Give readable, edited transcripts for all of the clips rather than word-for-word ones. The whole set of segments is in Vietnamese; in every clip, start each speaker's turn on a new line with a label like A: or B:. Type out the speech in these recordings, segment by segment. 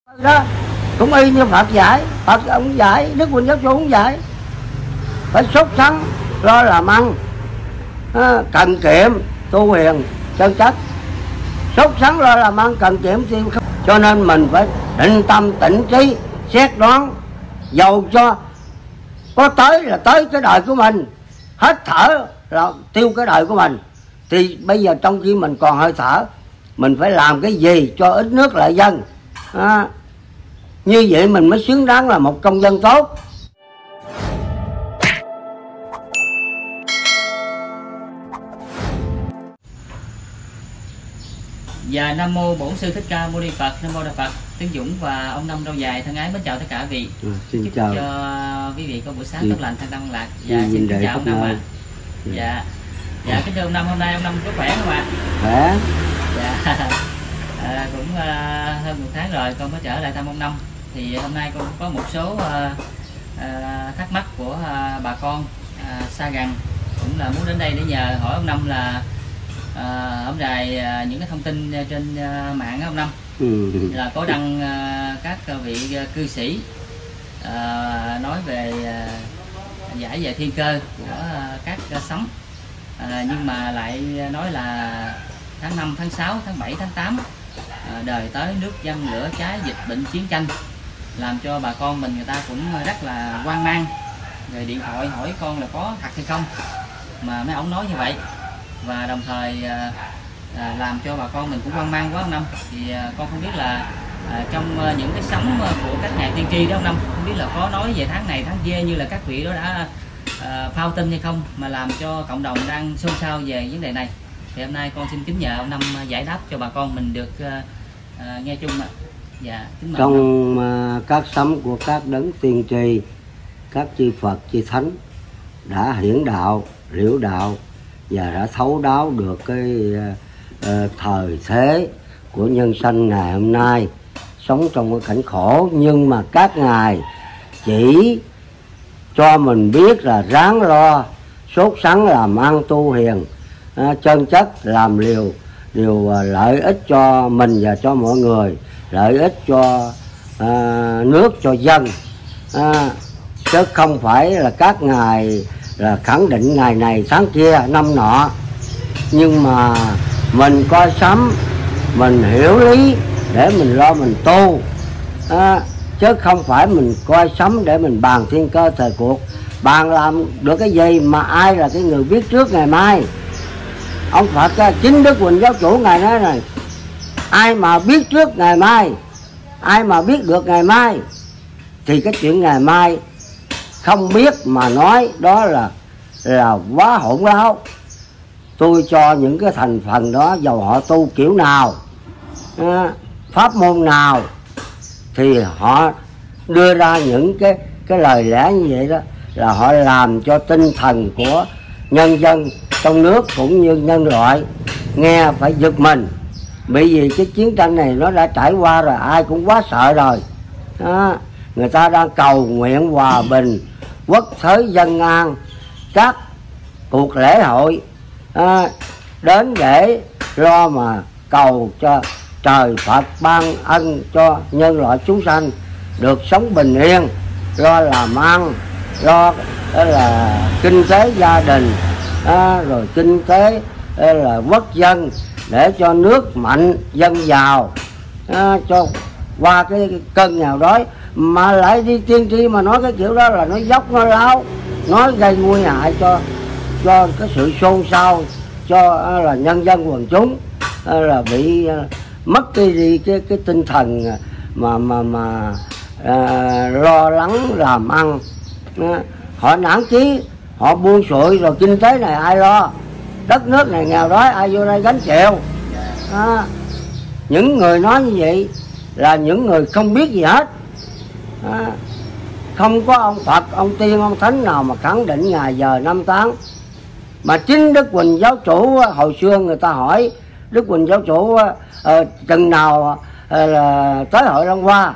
A: Đó cũng y như Phật dạy, Phật ông dạy, Đức Huỳnh Giáo Chủ cũng dạy, phải sốt sắng lo làm ăn, cần kiệm tu hiền chân chất, sốt sắng lo làm ăn cần kiệm tiêu không. Cho nên mình phải định tâm tĩnh trí xét đoán, dầu cho có tới là tới cái đời của mình, hết thở là tiêu cái đời của mình, thì bây giờ trong khi mình còn hơi thở, mình phải làm cái gì cho ít nước lợi dân. Như vậy mình mới xứng đáng là một công dân tốt.
B: Và Nam Mô Bổn Sư Thích Ca Mâu Ni Phật. Nam Mô Đại Phật. Tướng Dũng và ông Năm Râu Dài thân ái mến chào tất cả vị.
A: Xin
B: chúc
A: chào
B: cho quý vị có buổi sáng tốt lành, thanh tâm lạc. Và xin kính chào ông Năm ạ. Dạ kính thưa ông Năm, hôm nay ông Năm có khỏe không ạ?
A: Khỏe.
B: Dạ cũng hơn 1 tháng rồi con mới trở lại thăm ông Năm. Thì hôm nay con có một số thắc mắc của bà con xa gần, cũng là muốn đến đây để nhờ hỏi ông Năm là ông đài những cái thông tin trên mạng ông Năm là có đăng các vị cư sĩ nói về giải về thiên cơ của các sấm, nhưng mà lại nói là tháng 5, tháng 6, tháng 7, tháng 8 đời tới nước dân lửa cháy, dịch bệnh chiến tranh, làm cho bà con mình người ta cũng rất là hoang mang, rồi điện thoại hỏi con là có thật hay không, mà mấy ông nói như vậy. Và đồng thời làm cho bà con mình cũng hoang mang quá ông Năm. Thì con không biết là trong những cái sấm của các ngài tiên tri đó ông Năm, không biết là có nói về tháng này tháng kia như là các vị đó đã phao tin hay không, mà làm cho cộng đồng đang xôn xao về vấn đề này. Thì hôm nay con xin kính nhờ ông Năm giải đáp cho bà con mình được nghe chung ạ. Dạ, kính mời
A: trong các sấm của các đấng tiên tri, các chư Phật chư Thánh đã hiển đạo, liễu đạo và đã thấu đáo được cái thời thế của nhân sanh ngày hôm nay sống trong cái cảnh khổ, nhưng mà các ngài chỉ cho mình biết là ráng lo sốt sắng làm ăn tu hiền chân chất, làm điều lợi ích cho mình và cho mọi người, lợi ích cho nước, cho dân, chứ không phải là các ngài là khẳng định ngày này tháng kia năm nọ. Nhưng mà mình coi sấm, mình hiểu lý để mình lo mình tu, chứ không phải mình coi sấm để mình bàn thiên cơ thời cuộc. Bàn làm được cái gì mà ai là cái người biết trước ngày mai? Ông Phật chính Đức Huỳnh Giáo Chủ ngài nói này, ai mà biết trước ngày mai, ai mà biết được ngày mai, thì cái chuyện ngày mai không biết mà nói đó là quá hỗn láo. Tôi cho những cái thành phần đó, dầu họ tu kiểu nào, pháp môn nào, thì họ đưa ra những cái lời lẽ như vậy đó, là họ làm cho tinh thần của nhân dân trong nước cũng như nhân loại nghe phải giật mình. Bởi vì cái chiến tranh này nó đã trải qua rồi, ai cũng quá sợ rồi. Người ta đang cầu nguyện hòa bình, quốc thế dân an, các cuộc lễ hội đến để lo mà cầu cho trời Phật ban ân cho nhân loại chúng sanh được sống bình yên, lo làm ăn, lo là kinh tế gia đình, rồi kinh tế là quốc dân, để cho nước mạnh dân giàu, cho qua cái cơn nghèo đói. Mà lại đi tiên tri mà nói cái kiểu đó là nói dốc, nói láo, nói gây nguy hại cho cái sự xôn xao, cho là nhân dân quần chúng là bị mất đi cái tinh thần mà lo lắng làm ăn. Họ nản chí, họ buông xuôi rồi kinh tế này ai lo, đất nước này nghèo đói ai vô đây gánh chịu. Những người nói như vậy là những người không biết gì hết. Không có ông Phật, ông Tiên, ông Thánh nào mà khẳng định ngày giờ năm tháng. Mà chính Đức Huỳnh Giáo Chủ hồi xưa người ta hỏi Đức Huỳnh Giáo Chủ chừng nào là tới hội Long Hoa,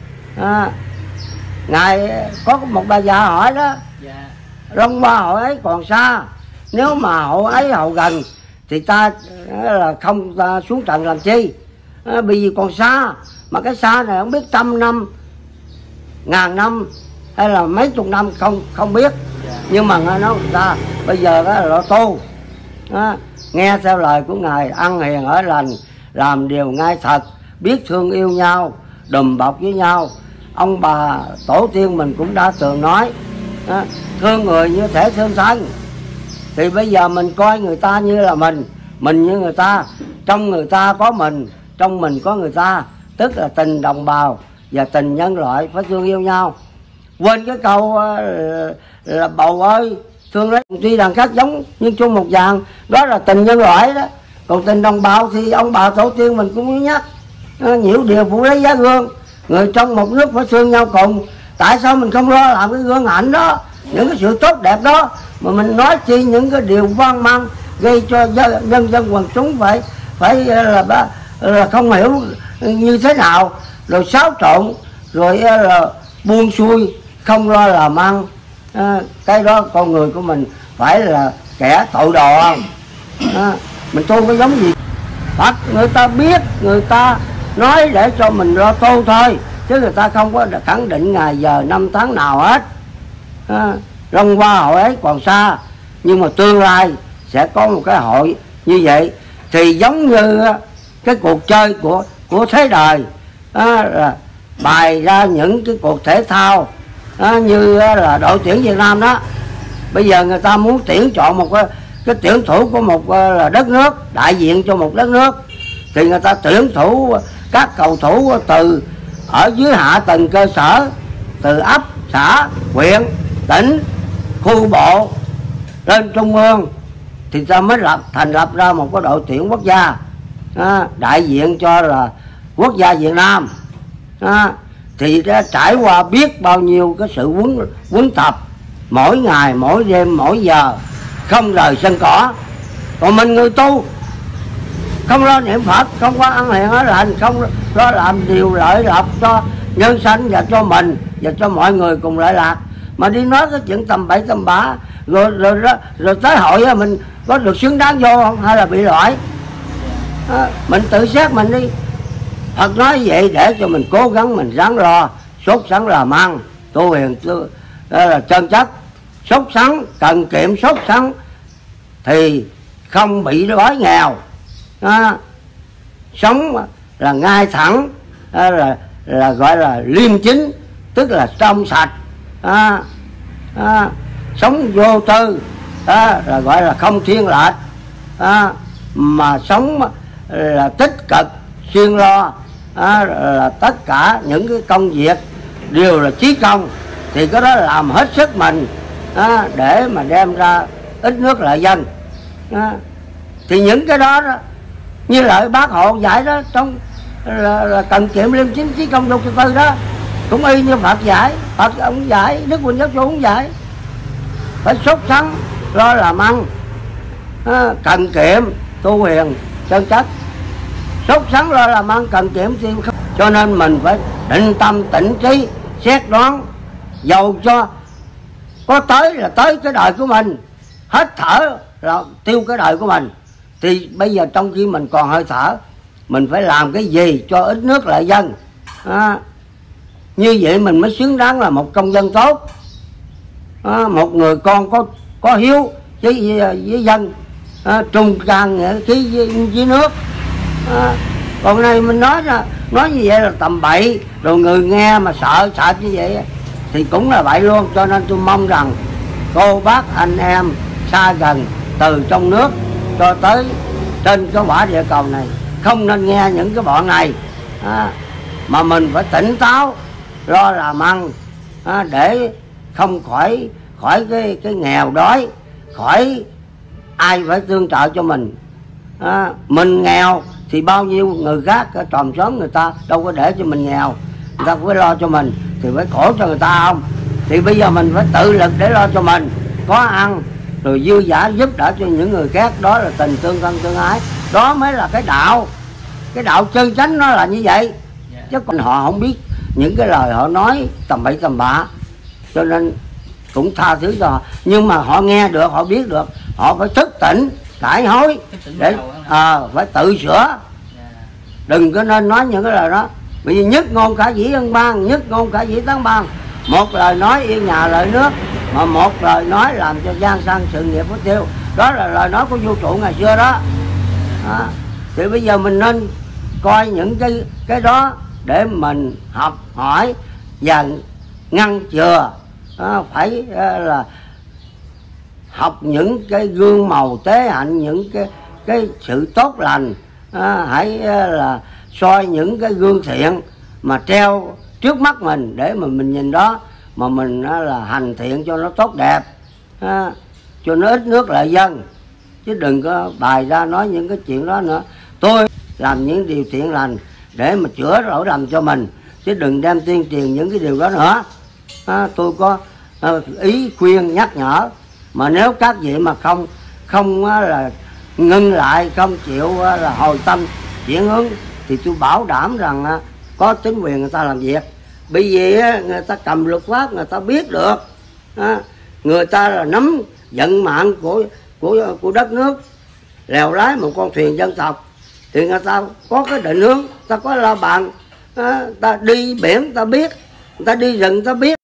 A: ngài có một bà già hỏi đó, Long Hoa hội ấy còn xa, nếu mà hội ấy hậu gần thì ta là không ta xuống trận làm chi, bởi vì còn xa. mà cái xa này không biết 100 năm, 1000 năm hay là mấy chục năm không biết. Nhưng mà nghe nói người ta bây giờ đó là lo tu đó, nghe theo lời của Ngài, ăn hiền ở lành, làm điều ngay thật, biết thương yêu nhau, đùm bọc với nhau. Ông bà tổ tiên mình cũng đã thường nói đó, thương người như thể thương thân. Thì bây giờ mình coi người ta như là mình như người ta, trong người ta có mình, trong mình có người ta, tức là tình đồng bào và tình nhân loại, phải thương yêu nhau. Quên cái câu là bầu ơi thương lấy, tuy rằng khác giống nhưng chung một dạng, đó là tình nhân loại đó. Còn tình đồng bào thì ông bà tổ tiên mình cũng nhắc nhiễu điều phụ lấy giá gương, người trong một nước phải thương nhau cùng. Tại sao mình không lo làm cái gương hạnh đó, những cái sự tốt đẹp đó, mà mình nói chi những cái điều vang mang gây cho nhân dân quần chúng phải là không hiểu như thế nào, rồi xáo trộn, rồi là buông xuôi, không lo làm ăn. Cái đó con người của mình phải là kẻ tội đồ. Mình tu có giống gì Phật, người ta biết, người ta nói để cho mình lo tu thôi, chứ người ta không có khẳng định ngày giờ năm tháng nào hết. Long hoa hội ấy còn xa, nhưng mà tương lai sẽ có một cái hội như vậy. Thì giống như cái cuộc chơi của thế đời là bày ra những cái cuộc thể thao như là đội tuyển Việt Nam đó. Bây giờ người ta muốn tuyển chọn một cái tuyển thủ của một là đất nước, đại diện cho một đất nước, thì người ta tuyển thủ các cầu thủ từ ở dưới hạ tầng cơ sở, từ ấp, xã, huyện, tỉnh, khu bộ lên trung ương, thì ta mới thành lập ra một cái đội tuyển quốc gia đại diện cho là quốc gia Việt Nam. Thì đã trải qua biết bao nhiêu cái sự huấn tập, mỗi ngày, mỗi đêm, mỗi giờ, không rời sân cỏ. Còn mình người tu không lo niệm Phật, không có ăn hiền ở lành, không lo làm điều lợi lộc cho nhân sanh và cho mình và cho mọi người cùng lợi lạc, mà đi nói cái chuyện tầm bậy tầm bạ, rồi tới hội mình có được xứng đáng vô không, hay là bị loại? Mình tự xét mình đi. Phật nói vậy để cho mình cố gắng, mình ráng lo, sốt sắng làm ăn, tu hiền là chân chất. Sốt sắng, cần kiệm sốt sắng thì không bị đói nghèo. Sống là ngay thẳng, là gọi là liêm chính, tức là trong sạch. Sống vô tư là gọi là không thiên lệch. Mà sống là tích cực, siêng lo, là tất cả những cái công việc đều là chí công, thì cái đó làm hết sức mình để mà đem ra ít nước lợi dân. Thì những cái đó, như lời Bác Hộ dạy đó, trong là cần kiệm liêm chính chí công vô tư đó, cũng y như Phật dạy. Phật ông dạy, Đức Huỳnh Giáo Sư cũng dạy, phải sốt sắng lo làm ăn, cần kiệm tu hiền chân chất. Sốt sắng lo làm ăn, cần kiệm thì không. Cho nên mình phải định tâm tĩnh trí, xét đoán, dầu cho có tới là tới cái đời của mình, hết thở là tiêu cái đời của mình. Thì bây giờ trong khi mình còn hơi thở, mình phải làm cái gì cho ít nước lợi dân. Như vậy mình mới xứng đáng là một công dân tốt, một người con có hiếu với dân, trung can nghĩa khí với nước. Còn này mình nói như vậy là tầm bậy, rồi người nghe mà sợ như vậy thì cũng là bậy luôn. Cho nên tôi mong rằng cô bác anh em xa gần, từ trong nước cho tới trên cái quả địa cầu này, không nên nghe những cái bọn này, mà mình phải tỉnh táo lo làm ăn, để không khỏi cái nghèo đói, khỏi ai phải tương trợ cho mình. Mình nghèo thì bao nhiêu người khác ở tròm xóm người ta đâu có để cho mình nghèo, người ta phải lo cho mình thì phải khổ cho người ta không. Thì bây giờ mình phải tự lực để lo cho mình, có ăn rồi dư dả giúp đỡ cho những người khác. Đó là tình tương thân tương ái, đó mới là cái đạo chân chánh, nó là như vậy. Chứ còn họ không biết những cái lời họ nói tầm bậy tầm bạ, cho nên cũng tha thứ cho họ. Nhưng mà họ nghe được, họ biết được, họ phải thức tỉnh, cải hối để phải tự sửa. Đừng có nên nói những cái lời đó. Bởi vì nhất ngôn khả dĩ ân ban, nhất ngôn khả dĩ tán ban. Một lời nói yên nhà lợi nước, mà một lời nói làm cho gian sang sự nghiệp của tiêu. Đó là lời nói của vũ trụ ngày xưa đó. Thì bây giờ mình nên coi những cái đó để mình học hỏi và ngăn chừa. Phải là học những cái gương màu tế hạnh, những cái sự tốt lành. Hãy là soi những cái gương thiện mà treo trước mắt mình để mà mình nhìn đó mà mình là hành thiện cho nó tốt đẹp, cho nó ít nước lợi dân, chứ đừng có bài ra nói những cái chuyện đó nữa. Tôi làm những điều thiện lành để mà chữa lỗi lầm cho mình, chứ đừng đem tuyên truyền những cái điều đó nữa. Tôi có ý khuyên nhắc nhở, mà nếu các vị mà không là ngưng lại, không chịu là hồi tâm chuyển hướng thì tôi bảo đảm rằng có chính quyền người ta làm việc. Bởi vì người ta cầm luật pháp, người ta biết được, người ta là nắm vận mạng của đất nước, lèo lái một con thuyền dân tộc, thì người ta có cái định hướng, ta có la bàn, ta đi biển ta biết, ta đi rừng ta biết.